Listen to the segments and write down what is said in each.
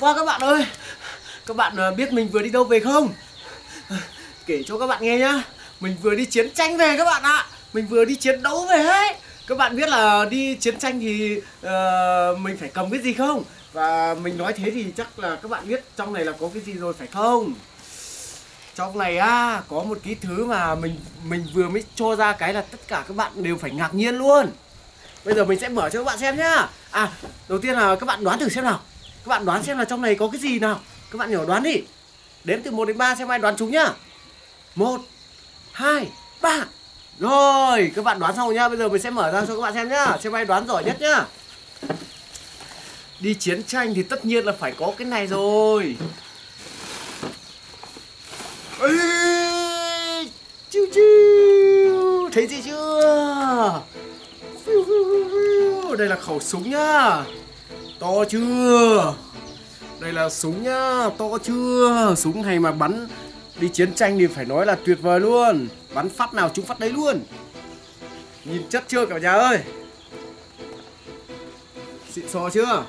quá các bạn ơi. Các bạn biết mình vừa đi đâu về không? Kể cho các bạn nghe nhá. Mình vừa đi chiến tranh về các bạn ạ. Mình vừa đi chiến đấu về ấy. Các bạn biết là đi chiến tranh thì mình phải cầm cái gì không? Và mình nói thế thì chắc là các bạn biết trong này là có cái gì rồi phải không? Trong này có một cái thứ mà mình vừa mới cho ra cái là tất cả các bạn đều phải ngạc nhiên luôn. Bây giờ mình sẽ mở cho các bạn xem nhá. Đầu tiên là các bạn đoán thử xem nào. Các bạn đoán xem là trong này có cái gì nào. Các bạn nhỏ đoán đi. Đếm từ 1 đến 3 xem ai đoán trúng nhá. 1, 2, 3. Rồi, các bạn đoán xong rồi nhá. Bây giờ mình sẽ mở ra cho các bạn xem nhá. Xem ai đoán giỏi nhất nhá. Đi chiến tranh thì tất nhiên là phải có cái này rồi. Ê, chiu chiu. Thấy gì chưa? Đây là khẩu súng nhá. To chưa? Đây là súng nhá. To chưa? Súng này mà bắn đi chiến tranh thì phải nói là tuyệt vời luôn. Bắn phát nào trúng phát đấy luôn. Nhìn chất chưa cả nhà ơi? Xịn sò chưa?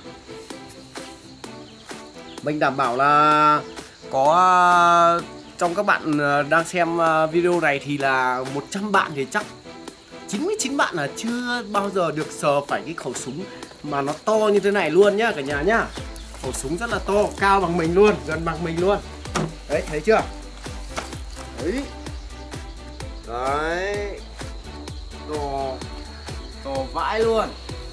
Mình đảm bảo là có trong các bạn đang xem video này thì là 100 bạn thì chắc 99 bạn là chưa bao giờ được sờ phải cái khẩu súng mà nó to như thế này luôn nhá cả nhà nhá. Khẩu súng rất là to, cao bằng mình luôn, gần bằng mình luôn. Đấy, thấy chưa? Đấy. Đấy. To vãi luôn.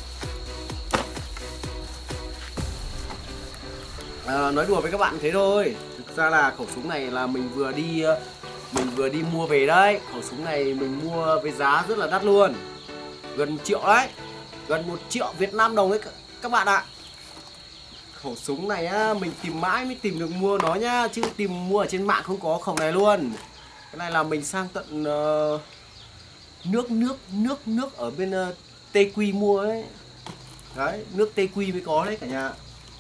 Nói đùa với các bạn thế thôi. Thực ra là khẩu súng này là mình vừa đi mua về đấy. Khẩu súng này mình mua với giá rất là đắt luôn. Gần 1 triệu đấy. Gần 1 triệu Việt Nam đồng đấy các bạn ạ. Khẩu súng này mình tìm mãi mới tìm được mua nó nhá. Chứ tìm mua ở trên mạng không có khẩu này luôn. Cái này là mình sang tận nước ở bên TQ mua ấy. Đấy, nước TQ mới có đấy cả nhà.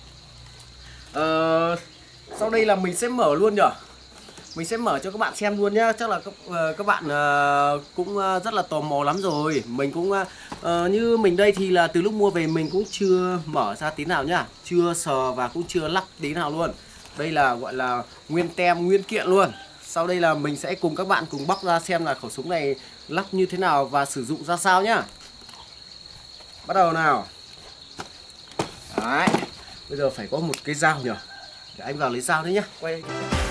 Sau đây là mình sẽ mở luôn nhở. Mình sẽ mở cho các bạn xem luôn nhá. Chắc là các bạn cũng rất là tò mò lắm rồi. Mình cũng như mình đây thì là từ lúc mua về mình cũng chưa mở ra tí nào nhá. Chưa sờ và cũng chưa lắp tí nào luôn. Đây là gọi là nguyên tem, nguyên kiện luôn. Sau đây là mình sẽ cùng các bạn cùng bóc ra xem là khẩu súng này lắp như thế nào và sử dụng ra sao nhá. Bắt đầu nào. Đấy. Bây giờ phải có một cái dao nhỉ. Để anh vào lấy dao đấy nhá. Quay.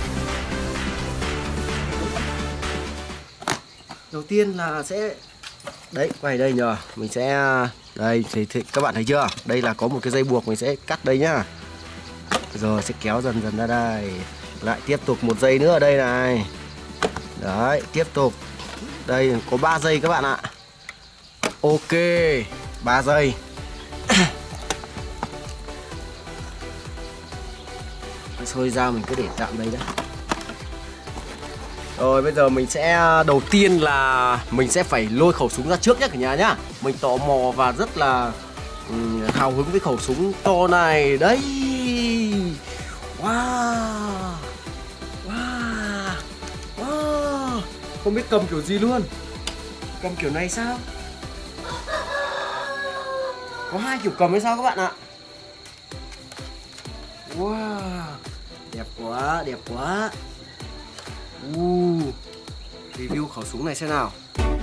Đầu tiên là sẽ đấy, quay đây nhờ. Mình sẽ đây thì các bạn thấy chưa? Đây là có một cái dây buộc mình sẽ cắt đây nhá. Rồi sẽ kéo dần dần ra đây. Lại tiếp tục một dây nữa ở đây này. Đấy, tiếp tục. Đây có 3 dây các bạn ạ. Ok, 3 dây. Thôi dao mình cứ để tạm đây đã. Rồi bây giờ mình sẽ đầu tiên là mình sẽ phải lôi khẩu súng ra trước nhé cả nhà nhá. Mình tò mò và rất là hào hứng với khẩu súng to này. Đấy. Wow. Wow. Wow. Không biết cầm kiểu gì luôn. Cầm kiểu này sao? Có 2 kiểu cầm hay sao các bạn ạ? Wow. Đẹp quá, đẹp quá. Review khẩu súng này xem nào.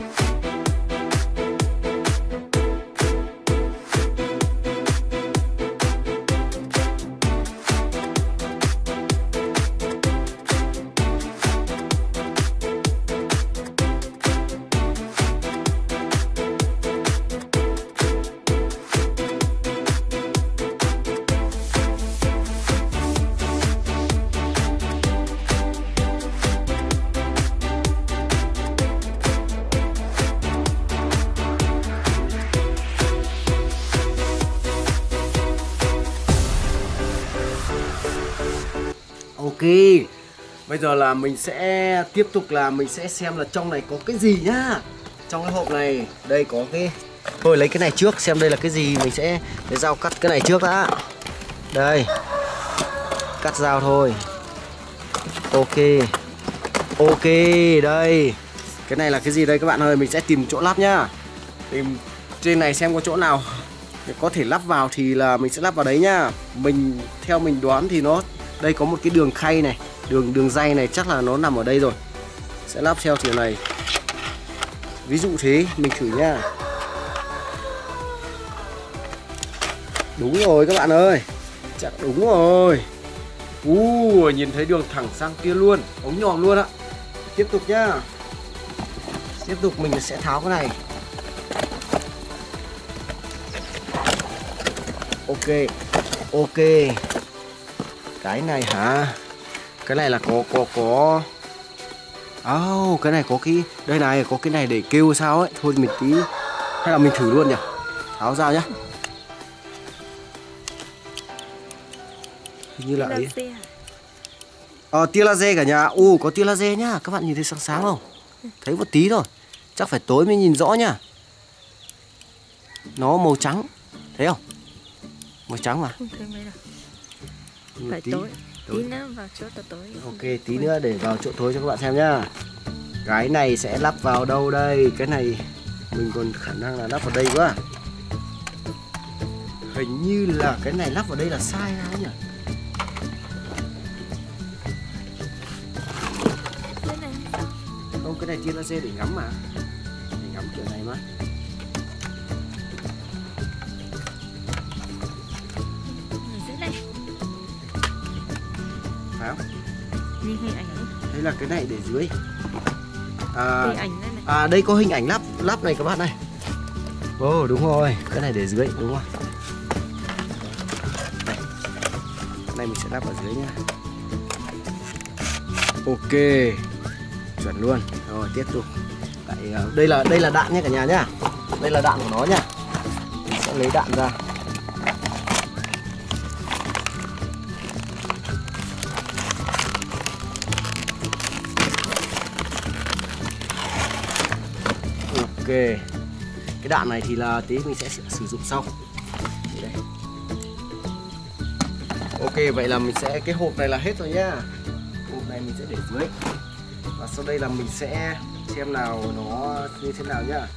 Ok, bây giờ là mình sẽ tiếp tục là mình sẽ xem là trong này có cái gì nhá. Trong cái hộp này, đây có cái. Thôi lấy cái này trước xem đây là cái gì. Mình sẽ lấy dao cắt cái này trước đã. Đây. Cắt dao thôi. Ok. Ok, đây. Cái này là cái gì đây các bạn ơi. Mình sẽ tìm chỗ lắp nhá. Tìm trên này xem có chỗ nào Có thể lắp vào thì là mình sẽ lắp vào đấy nhá. Theo mình đoán thì nó đây có một cái đường khay này, đường ray này chắc là nó nằm ở đây rồi. Sẽ lắp theo kiểu này. Ví dụ thế, mình thử nha. Đúng rồi các bạn ơi. Chắc đúng rồi. Nhìn thấy đường thẳng sang kia luôn, ống nhòm luôn ạ. Tiếp tục nhá. Tiếp tục mình sẽ tháo cái này. Ok. Cái này hả? Cái này là có cái này có cái đây này, có cái này để kêu sao ấy. Thôi mình tí hay là mình thử luôn nhỉ. Tháo ra nhá. Hình như là ấy. Tia laser cả nhà. Có tia laser nhá. Các bạn nhìn thấy sáng sáng không? Thấy một tí thôi. Chắc phải tối mới nhìn rõ nhá. Nó màu trắng. Thấy không? Màu trắng mà. Không thấy mấy đâu. Phải tối. Tí nữa vào chỗ tối. Ok, tí nữa để vào chỗ tối cho các bạn xem nhá. Cái này sẽ lắp vào đâu đây? Cái này mình còn khả năng là lắp vào đây quá. Hình như là cái này lắp vào đây là sai ra nhỉ? Không, cái này tia laser để ngắm mà. Để ngắm kiểu này mà. Phải không? Nhìn hình ảnh ấy. Hay là cái này để dưới? Hình ảnh đây này. Đây có hình ảnh lắp này các bạn này. Đúng rồi, cái này để dưới đúng không? Đây. Cái này mình sẽ lắp ở dưới nhá. Ok. Chuẩn luôn. Rồi tiếp tục. Đây là đạn nhé cả nhà nhá. Đây là đạn của nó nhá. Mình sẽ lấy đạn ra. Ok. Cái đạn này thì là tí mình sẽ sử dụng sau. Đây. Ok, vậy là mình sẽ cái hộp này là hết rồi nhá. Hộp này mình sẽ để dưới. Và sau đây là mình sẽ xem nào nó như thế nào nhá.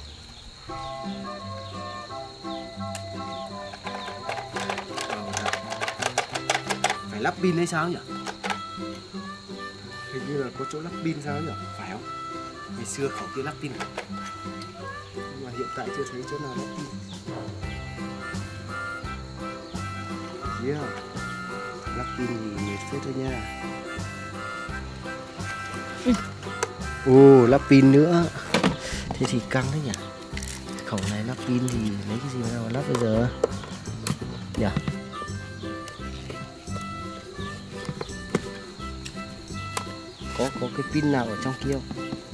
Phải lắp pin hay sao nhỉ? Hình như là có chỗ lắp pin sao nhỉ? Phải không? Ngày xưa khẩu kia lắp pin. Nhưng mà hiện tại chưa thấy chỗ nào lắp pin. Yeah. Lắp pin thì mệt phết thôi nha. Lắp pin nữa. Thế thì căng đấy nhỉ. Khẩu này lắp pin thì lấy cái gì nào lắp bây giờ nhỉ? Có cái pin nào ở trong kia không?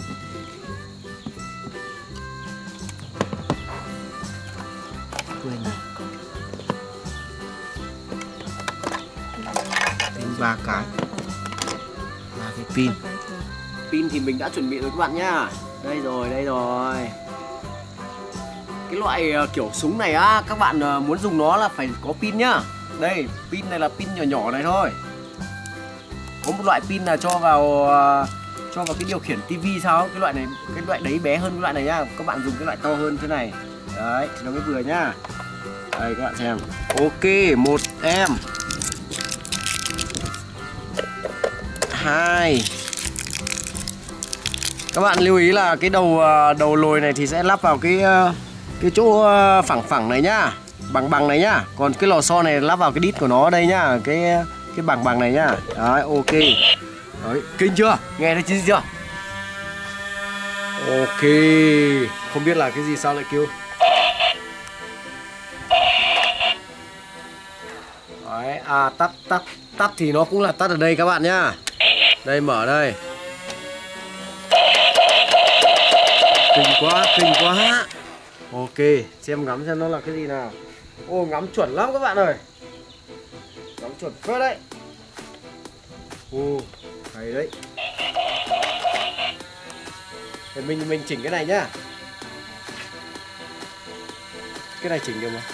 Quên này. Pin 3 cái. 3 cái pin. Pin thì mình đã chuẩn bị rồi các bạn nhá. Đây rồi. Cái loại kiểu súng này á, các bạn muốn dùng nó là phải có pin nhá. Đây, pin này là pin nhỏ này thôi. Có một loại pin là cho vào cái điều khiển tivi sao? Cái loại đấy bé hơn cái loại này nhá. Các bạn dùng cái loại to hơn thế này. Đấy, thì nó mới vừa nhá. Đây các bạn xem. Ok, 1 em. 2. Các bạn lưu ý là cái đầu lồi này thì sẽ lắp vào cái chỗ phẳng này nhá, bằng này nhá. Còn cái lò xo này lắp vào cái đít của nó đây nhá, cái bằng này nhá. Đấy, ok. Đấy, kinh chưa? Nghe thấy chưa? Ok. Không biết là cái gì sao lại kêu. Đấy, tắt thì nó cũng là tắt ở đây các bạn nhá. Đây, mở đây. Kinh quá. Ok, ngắm xem nó là cái gì nào. Ngắm chuẩn lắm các bạn ơi. Ngắm chuẩn phết đấy. Hay đấy. Để mình chỉnh cái này nhá. Cái này chỉnh được mà.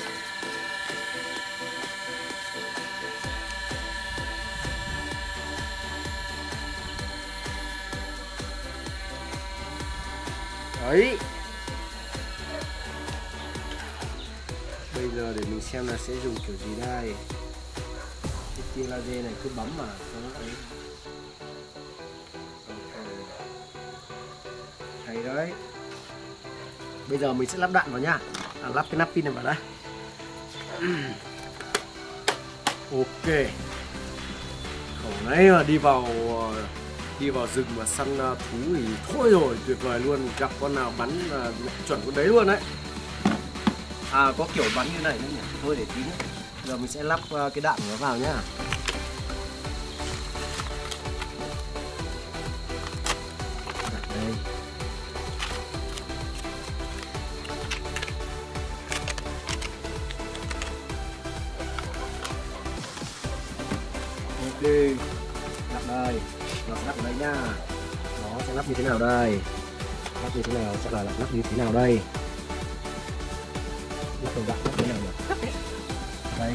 Đấy. Bây giờ để mình xem là sẽ dùng kiểu gì đây. Cái tia laser này cứ bấm mà cho nó ấy. Hay đấy. Bây giờ mình sẽ lắp đạn vào nha. Lắp cái nắp pin này vào đây. Ok. Khẩu này mà đi vào rừng mà săn thú thì thôi rồi, tuyệt vời luôn. Gặp con nào bắn chuẩn con đấy luôn đấy. Có kiểu bắn như này nữa nhỉ. Thôi để tí nữa. Giờ mình sẽ lắp cái đạn của nó vào nhá. Đặt đây. Ok, lắp đây, lắp ở đây nha. Nó sẽ lắp như thế nào đây? Lắp như thế nào sẽ là lắp như thế nào đây? Lắp đầu đạn lắp thế nào nhỉ? Đây,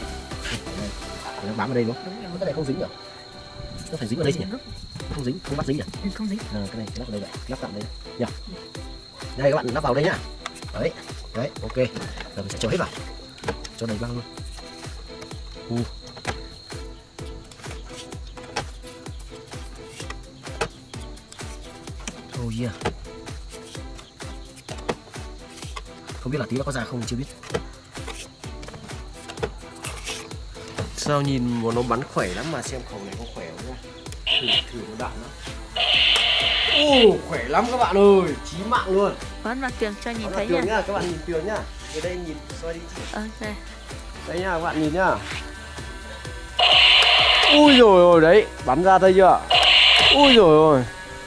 nó bám vào đây đúng không? Đúng rồi. Cái này không dính nhỉ? Nó phải dính vào đây chứ nhỉ? Không dính, không bắt dính nhỉ? Không dính. Cái này lắp vào đây vậy, lắp tạm đây nhỉ? Đây các bạn lắp vào đây nhá. Đấy, đấy, ok. Giờ mình sẽ cho hết vào, cho đầy băng luôn. Oh yeah. Không biết là tí nó có ra không chưa biết. Sao nhìn nó bắn khỏe lắm mà xem khẩu này có khỏe không nhá. Thử nó đạn nó. Khỏe lắm các bạn ơi, chí mạng luôn. Bắn vào tường cho nhìn Bắn thấy vào tường nha. nhá, các bạn nhìn tường nhá. Ở đây nhìn xoay đi. Đây. Đây nha các bạn nhìn nhá. Ui rồi ôi đấy, bắn ra thấy chưa? Ui rồi ôi.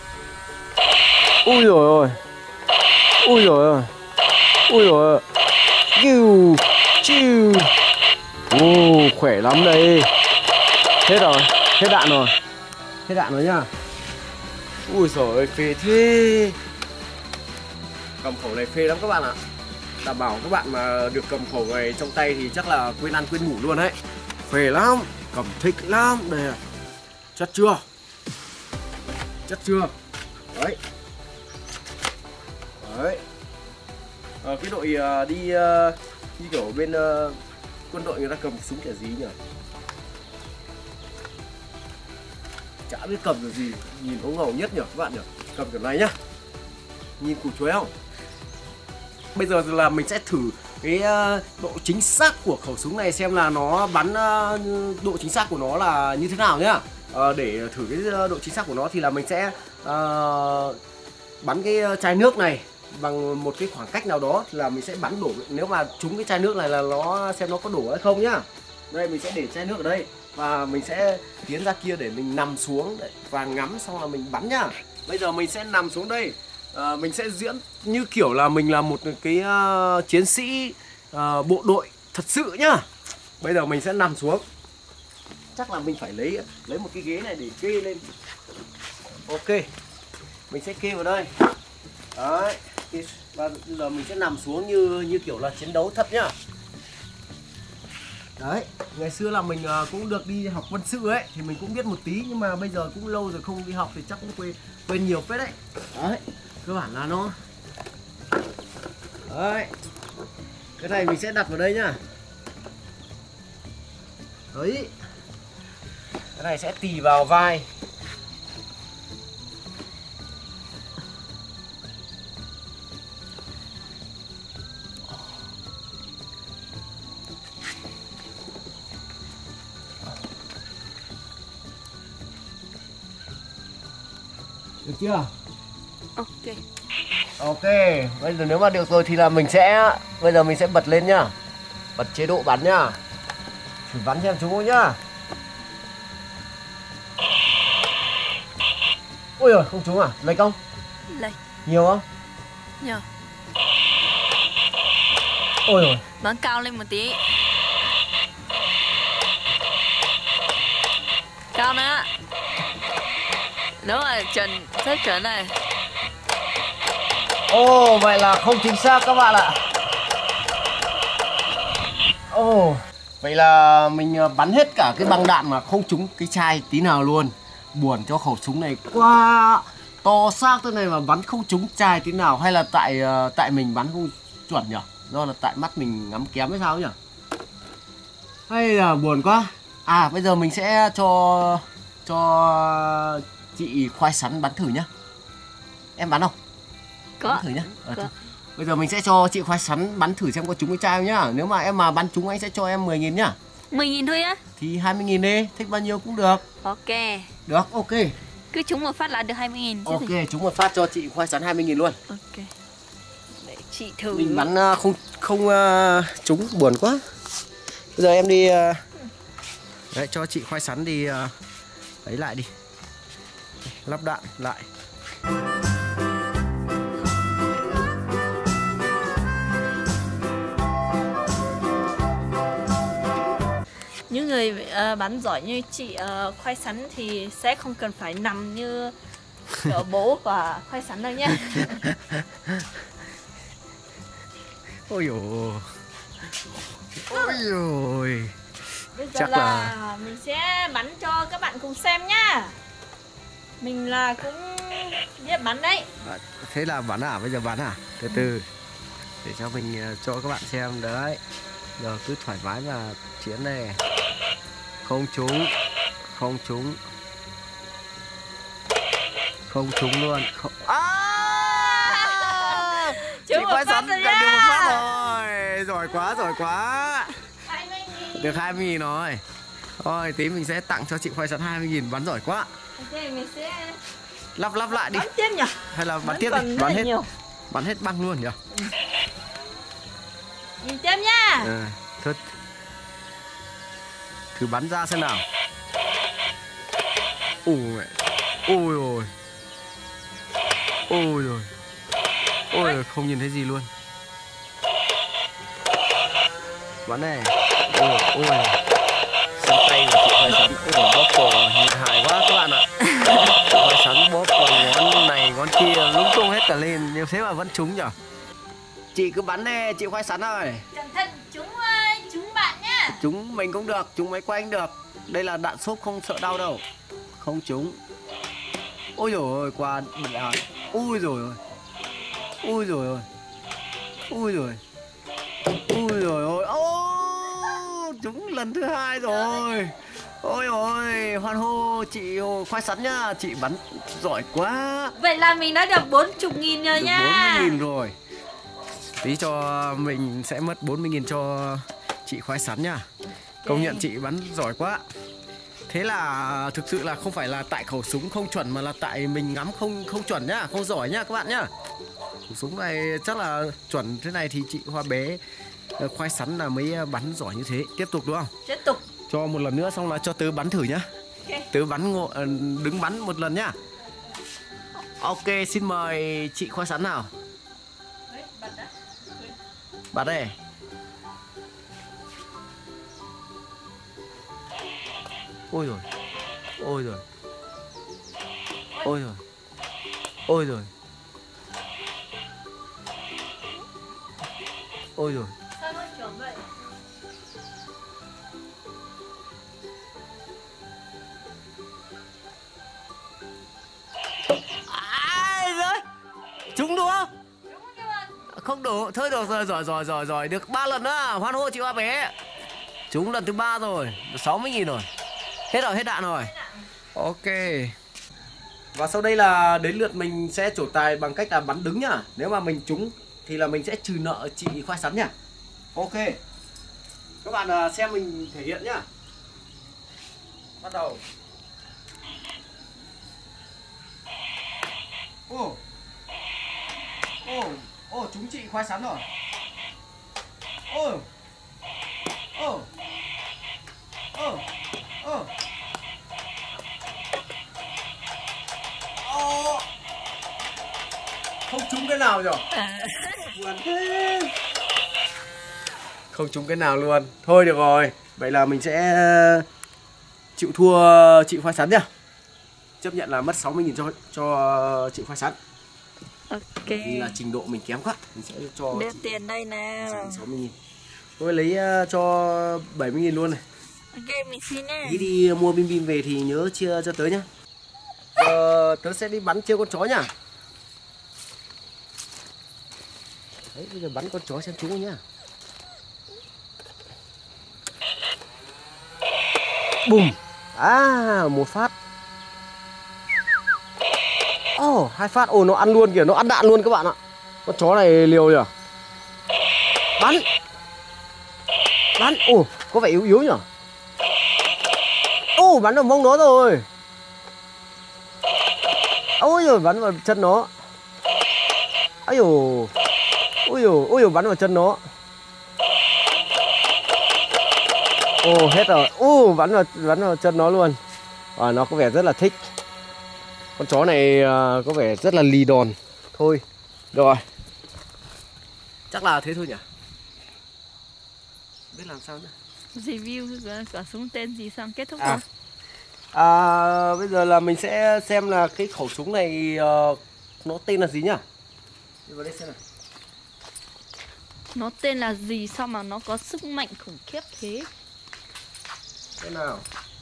Ui rồi ôi. Ui rồi ôi. Ui rồi ôi. Chiu chiu. Khỏe lắm đây. Hết rồi, hết đạn rồi. Hết đạn rồi nhá. Ui giời ơi, phê thế. Cầm khẩu này phê lắm các bạn ạ. Đảm bảo các bạn mà được cầm khẩu này trong tay thì chắc là quên ăn quên ngủ luôn đấy. Phê lắm, cầm thích lắm. Đây à. Chất chưa? Chất chưa? Đấy. Đấy. Cái đội đi như kiểu bên quân đội người ta cầm súng kiểu gì nhỉ? Chả biết cầm kiểu gì, nhìn có ngầu nhất nhỉ các bạn nhỉ? Cầm kiểu này nhá. Nhìn củ chuối không? Bây giờ là mình sẽ thử cái độ chính xác của khẩu súng này xem là nó bắn độ chính xác của nó là như thế nào nhá. Để thử cái độ chính xác của nó thì là mình sẽ bắn cái chai nước này bằng một cái khoảng cách nào đó là mình sẽ bắn đổ. Nếu mà trúng cái chai nước này là nó xem nó có đổ hay không nhá. Đây mình sẽ để chai nước ở đây và mình sẽ tiến ra kia để mình nằm xuống và ngắm xong là mình bắn nhá. Bây giờ mình sẽ nằm xuống đây. Mình sẽ diễn như kiểu là mình là một cái chiến sĩ bộ đội thật sự nhá. Bây giờ mình sẽ nằm xuống. Chắc là mình phải lấy một cái ghế này để kê lên. Ok. Mình sẽ kê vào đây. Đấy. Và bây giờ mình sẽ nằm xuống như kiểu là chiến đấu thật nhá. Đấy, ngày xưa là mình cũng được đi học quân sự ấy thì mình cũng biết một tí, nhưng mà bây giờ cũng lâu rồi không đi học thì chắc cũng quên nhiều phết đấy. Đấy, cơ bản là nó. Đấy. Cái này mình sẽ đặt vào đây nhá. Đấy. Cái này sẽ tì vào vai. Được chưa? Ok. Ok, bây giờ nếu mà được rồi thì là bây giờ mình sẽ bật lên nhá. Bật chế độ bắn nhá. Thử bắn xem chúng không nhá. Ôi giời, không trúng à? Lệch không? Lệch. Nhiều không? Nhiều. Ôi giời. Bắn cao lên một tí. Cao nữa. Đúng rồi, rất chuẩn này. Ồ, vậy là không chính xác các bạn ạ. Ồ, vậy là mình bắn hết cả cái băng đạn mà không trúng cái chai tí nào luôn. Buồn cho khẩu súng này quá. To xác thế này mà bắn không trúng chai tí nào, hay là tại mình bắn không chuẩn nhỉ? Do là tại mắt mình ngắm kém hay sao nhỉ? Hay là buồn quá. À bây giờ mình sẽ cho chị khoai sắn bắn thử nhá. Em bắn không? Có. Bắn thử nhá. Có. Bây giờ mình sẽ cho chị khoai sắn bắn thử xem có trúng cái chai không nhá. Nếu mà em mà bắn trúng anh sẽ cho em 10.000 nhá. 10.000 thôi á? Thì 20.000 đi, thích bao nhiêu cũng được. Ok. Được, ok. Cứ trúng một phát là được 20.000 chứ Ok, gì? trúng một phát cho chị khoai sắn 20.000 luôn. Ok. Để chị thử. Mình bắn không trúng buồn quá. Bây giờ em đi đấy, cho chị khoai sắn đi ấy lại đi. Lắp đạn lại. Những người bắn giỏi như chị khoai sắn thì sẽ không cần phải nằm như bố và khoai sắn đâu nhé. Ôi dồi. Ôi dồi. Bây giờ Chắc là mình sẽ bắn cho các bạn cùng xem nhá. Mình là cũng biết bắn đấy. Thế là bắn à? Bây giờ bắn à? Từ từ. Để cho mình cho các bạn xem đấy. Giờ cứ thoải mái mà chiến này. Không trúng. Không trúng. Không trúng luôn. Không... Chị khoai sắn được một phát rồi. Giỏi quá, giỏi quá. 20.000. Được 20.000 rồi. Thôi tí mình sẽ tặng cho chị khoai sắn 20.000, bắn giỏi quá. Ok, mình sẽ Lắp lại đi. bắn tiếp nhỉ? Hay là bắn tiếp còn đi, rất là bắn hết. nhiều. Bắn hết băng luôn nhỉ? Nhìn tiếp nhá. Thôi. Thử bắn ra xem nào. Ôi. Ôi ôi. Ôi rồi. Ôi không nhìn thấy gì luôn. Bắn này. Ôi ôi. Xem tay của chị khoai sắn. Ôi bóp cổ nhìn hài quá các bạn ạ. Khoai sắn bóp vào ngón này ngón kia lung tung hết cả lên, như thế mà vẫn trúng nhỉ. Chị cứ bắn đi, chị khoai sắn ơi. Cẩn thận chúng bạn nhá. Chúng mình cũng được, chúng máy quanh được. Đây là đạn xốp không sợ đau đâu. Không trúng. Ôi dồi ôi, qua bật ảo. Ui rồi ôi. Ui rồi ôi. Ui rồi. Ui rồi ôi. Ô, trúng lần thứ 2 rồi. Ôi ôi, hoan hô chị khoai sắn nhá, chị bắn giỏi quá. Vậy là mình đã được 40.000 rồi được nha. 40.000 rồi. Tí cho mình sẽ mất 40.000 cho chị khoai sắn nhá. Công nhận chị bắn giỏi quá. Thế là thực sự là không phải là tại khẩu súng không chuẩn mà là tại mình ngắm không chuẩn nhá, không giỏi nhá các bạn nhá. Khẩu súng này chắc là chuẩn thế này thì chị Hoa bé khoai sắn là mới bắn giỏi như thế. Tiếp tục đúng không? Tiếp tục. Cho một lần nữa xong là cho tớ bắn thử nhá. Okay. Tớ bắn đứng bắn một lần nhá. Ok, xin mời chị khoai sắn nào. Bắn đây. Ôi rồi. Ôi rồi. Ôi rồi. Ôi rồi. Ôi rồi. Sao nó chuẩn vậy? Trúng đúng không? Không đủ, thôi được rồi, rồi, được 3 lần nữa, hoan hô chị Hoa bé. Trúng lần thứ 3 rồi, được 60.000 rồi. Hết rồi, hết đạn rồi. Ok. Và sau đây là đến lượt mình sẽ trổ tài bằng cách là bắn đứng nhá. Nếu mà mình trúng thì là mình sẽ trừ nợ chị khoai sắn nhá. Ok. Các bạn xem mình thể hiện nhá. Bắt đầu. Ô. Ô, ô, chúng chị khoai sắn rồi. Ô. Ô. Ô. Ô. Ô. Không trúng cái nào rồi. Buồn thế. Không trúng cái nào luôn. Thôi được rồi. Vậy là mình sẽ chịu thua chị khoai sắn nhá. Chấp nhận là mất 60.000 cho chị khoai sắn. Ok. Vì là trình độ mình kém quá, mình sẽ cho đưa tiền đây nào. 60.000. Tôi lấy cho 70.000 luôn này. Ok, mình xin nha. Đi mua bim bim về thì nhớ chia cho tớ nhá. Tớ sẽ đi bắn trêu con chó nhá. Đấy, bây giờ bắn con chó xem trúng nhá. Bùm. À, một phát. Ồ, hai phát. Ồ, nó ăn luôn kìa, nó ăn đạn luôn các bạn ạ. Con chó này liều nhỉ. Bắn. Bắn. Ồ, có vẻ yếu yếu nhỉ. Ồ, bắn vào mông nó rồi. Ôi rồi bắn vào chân nó. Ôi dồi. Ôi dồi, bắn vào chân nó. Ồ, hết rồi. Bắn vào chân nó luôn. Nó có vẻ rất là thích. Con chó này có vẻ rất là lì đòn. Thôi, rồi. Chắc là thế thôi nhỉ. Biết làm sao nữa. Review quả súng tên gì xong kết thúc À. rồi. Bây giờ là mình sẽ xem là cái khẩu súng này nó tên là gì nhá. Đi vào đây xem nào. Nó tên là gì sao mà nó có sức mạnh khủng khiếp thế? Thế nào?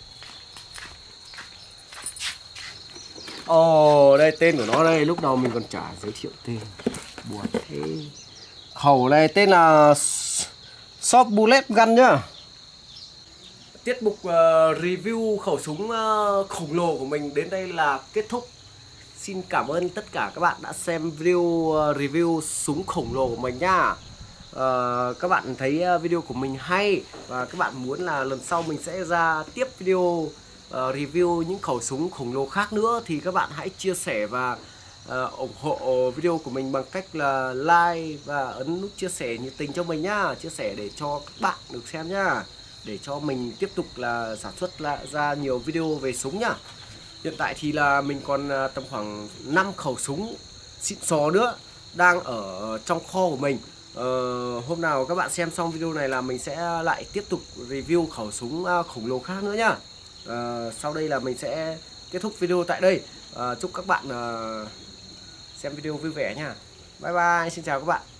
Ồ, đây tên của nó đây. Lúc đầu mình còn chả giới thiệu tên. Buồn thế. Khẩu này tên là Short Bullet Gun nhá. Tiết mục review khẩu súng khổng lồ của mình đến đây là kết thúc. Xin cảm ơn tất cả các bạn đã xem video review súng khổng lồ của mình nhá. Các bạn thấy video của mình hay và các bạn muốn là lần sau mình sẽ ra tiếp video review những khẩu súng khổng lồ khác nữa thì các bạn hãy chia sẻ và ủng hộ video của mình bằng cách là like và ấn nút chia sẻ nhiệt tình cho mình nhá. Chia sẻ để cho các bạn được xem nhá, để cho mình tiếp tục là sản xuất ra nhiều video về súng nhá. Hiện tại thì là mình còn tầm khoảng 5 khẩu súng xịn sò nữa đang ở trong kho của mình. Hôm nào các bạn xem xong video này là mình sẽ lại tiếp tục review khẩu súng khổng lồ khác nữa nhá. Sau đây là mình sẽ kết thúc video tại đây. Chúc các bạn xem video vui vẻ nha. Bye bye, xin chào các bạn.